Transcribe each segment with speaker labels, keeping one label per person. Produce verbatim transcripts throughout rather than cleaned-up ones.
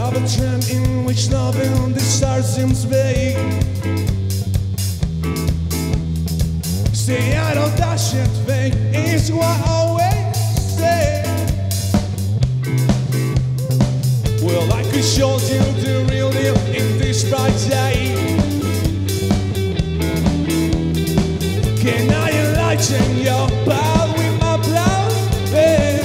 Speaker 1: of a trend in which loving the stars seems vague. Say I don't dash and fake is what I always say. Well, I could show you the real deal in this bright day. Can I enlighten your path with my blood? Hey.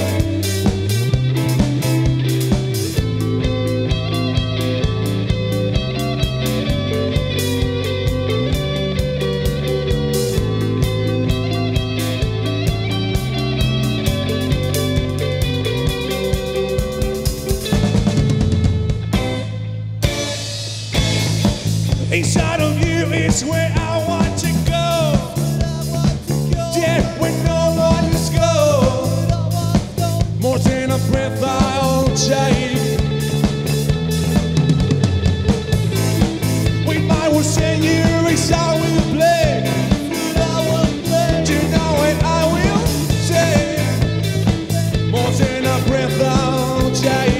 Speaker 1: Inside of you is where I want to go. Yeah, where no one is go. More than a breath I'll take. When I was saying you is how we play. You know what I will say. More than a breath I'll take.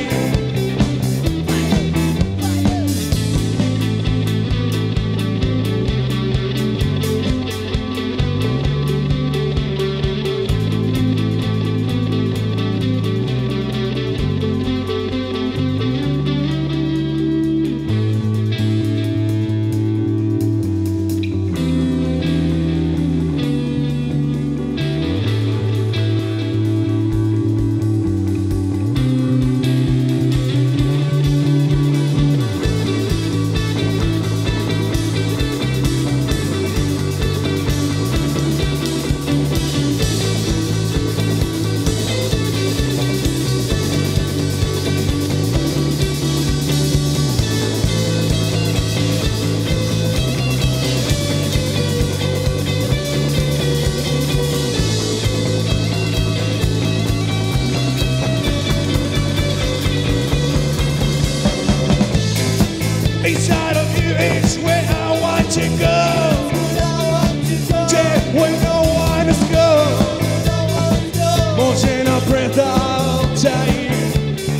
Speaker 1: Inside of you is where I want to go. Yeah, where no one is go. More than a breath I'll take.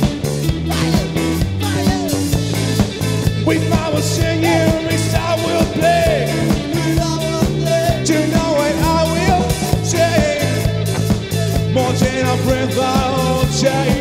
Speaker 1: With my singing is I will play. You know what I will say. More than a breath I'll take.